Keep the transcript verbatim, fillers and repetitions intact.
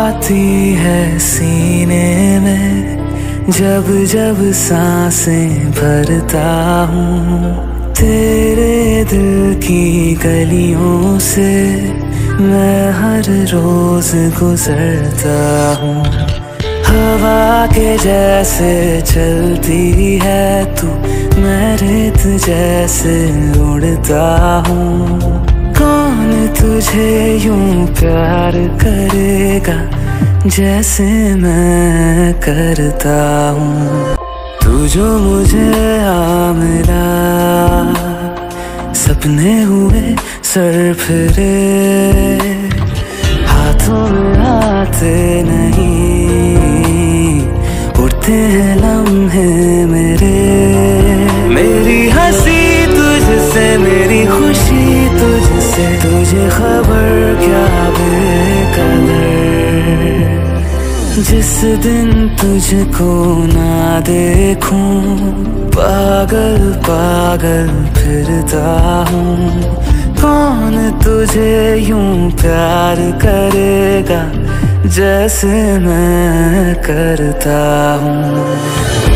आती है सीने में, जब जब सांसें भरता हूँ। तेरे दिल की गलियों से मैं हर रोज गुजरता हूँ। हवा के जैसे चलती है तू, मैं रेत जैसे उड़ता हूँ। कौन तुझे यूं प्यार करेगा जैसे मैं करता हूँ। तू जो मुझे आ मिला, सपने हुए सर फिरे, हाथों में आते नहीं, उड़ते हैं लम्हे मेरे। मेरी हंसी तुझसे, मेरी खुशी तुझसे, तुझे खबर क्या बेकदर। जिस दिन तुझको ना देखूं, पागल पागल फिरता हूँ। कौन तुझे यूं प्यार करेगा जैसे मैं करता हूँ।